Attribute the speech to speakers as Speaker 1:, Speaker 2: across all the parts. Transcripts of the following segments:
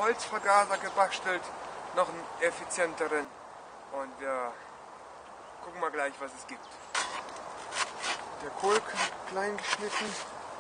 Speaker 1: Holzvergaser gebastelt, noch einen effizienteren. Und wir gucken mal gleich, was es gibt. Der Kohl klein geschnitten.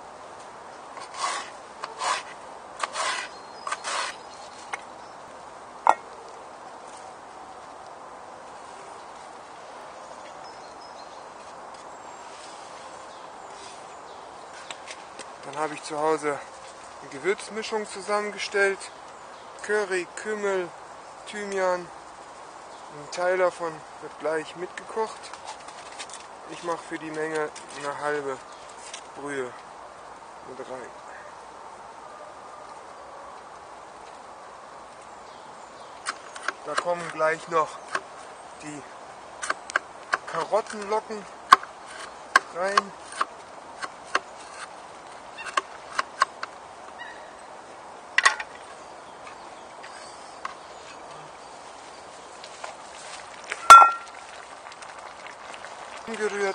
Speaker 1: Dann habe ich zu Hause eine Gewürzmischung zusammengestellt. Curry, Kümmel, Thymian. Ein Teil davon wird gleich mitgekocht. Ich mache für die Menge eine halbe Brühe mit rein. Da kommen gleich noch die Karottenlocken rein. Gerührt.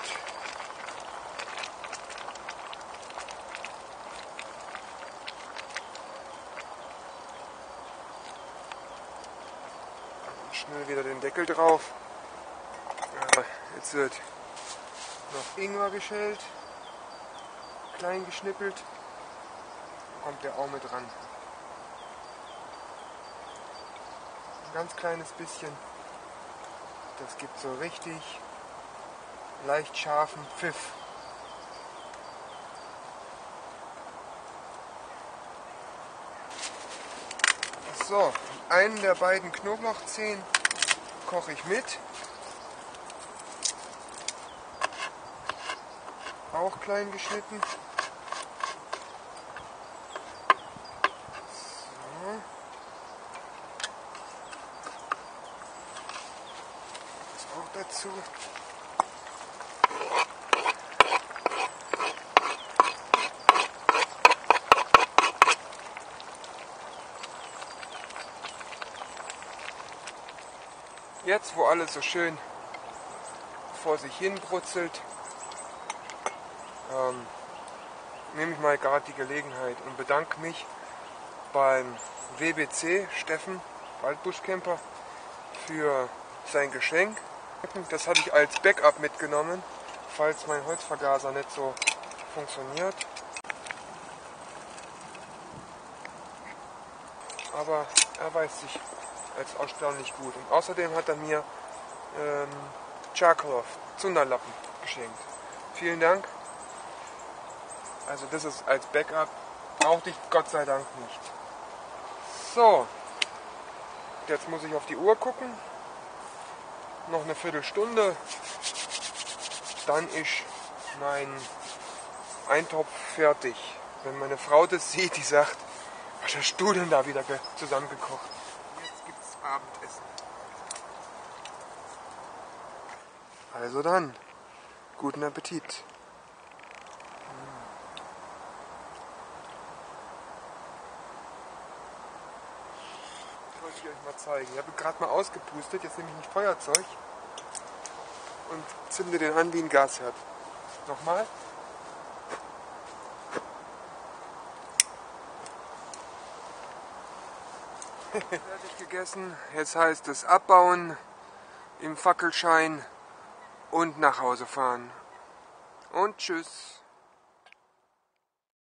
Speaker 1: Schnell wieder den Deckel drauf. Ja, jetzt wird noch Ingwer geschält, klein geschnippelt. Da kommt der auch mit ran. Ein ganz kleines bisschen. Das gibt so richtig leicht scharfen Pfiff. So, einen der beiden Knoblauchzehen koche ich mit. Auch klein geschnitten. So. Das auch dazu. Jetzt, wo alles so schön vor sich hin brutzelt, nehme ich mal gerade die Gelegenheit und bedanke mich beim WBC Steffen Waldbuschcamper für sein Geschenk. Das habe ich als Backup mitgenommen, falls mein Holzvergaser nicht so funktioniert. Aber er weiß sich als erstaunlich gut. Und außerdem hat er mir Charcoal Zunderlappen geschenkt. Vielen Dank. Also das ist als Backup. Brauchte ich Gott sei Dank nicht. So. Jetzt muss ich auf die Uhr gucken. Noch eine Viertelstunde. Dann ist mein Eintopf fertig. Wenn meine Frau das sieht, die sagt, was hast du denn da wieder zusammengekocht? Jetzt gibt's Abendessen. Also dann, guten Appetit. Das wollte ich euch mal zeigen. Ich habe gerade mal ausgepustet, jetzt nehme ich ein Feuerzeug und zünde den an wie ein Gasherd. Nochmal. Fertig gegessen, jetzt heißt es abbauen, im Fackelschein und nach Hause fahren. Und tschüss.